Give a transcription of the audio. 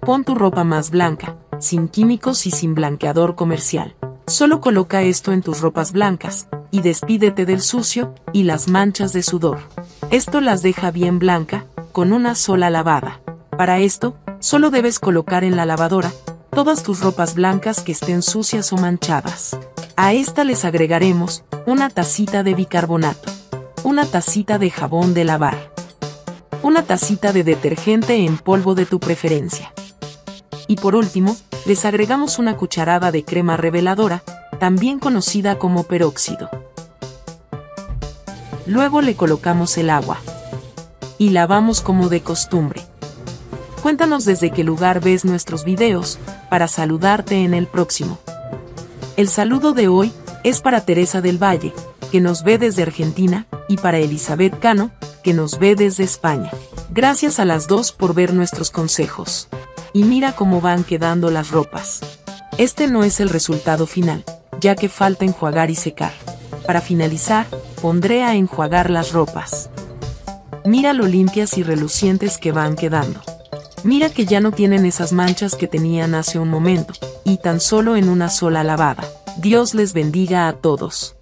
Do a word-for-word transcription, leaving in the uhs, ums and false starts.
Pon tu ropa más blanca, sin químicos y sin blanqueador comercial. Solo coloca esto en tus ropas blancas, y despídete del sucio y las manchas de sudor. Esto las deja bien blanca, con una sola lavada. Para esto, solo debes colocar en la lavadora todas tus ropas blancas que estén sucias o manchadas. A esta les agregaremos una tacita de bicarbonato, una tacita de jabón de lavar, una tacita de detergente en polvo de tu preferencia. Y por último, les agregamos una cucharada de crema reveladora, también conocida como peróxido. Luego le colocamos el agua y lavamos como de costumbre. Cuéntanos desde qué lugar ves nuestros videos, para saludarte en el próximo. El saludo de hoy es para Teresa del Valle, que nos ve desde Argentina, y para Elizabeth Cano, que nos ve desde España. Gracias a las dos por ver nuestros consejos. Y mira cómo van quedando las ropas. Este no es el resultado final, ya que falta enjuagar y secar. Para finalizar, pondré a enjuagar las ropas. Mira lo limpias y relucientes que van quedando. Mira que ya no tienen esas manchas que tenían hace un momento, y tan solo en una sola lavada. Dios les bendiga a todos.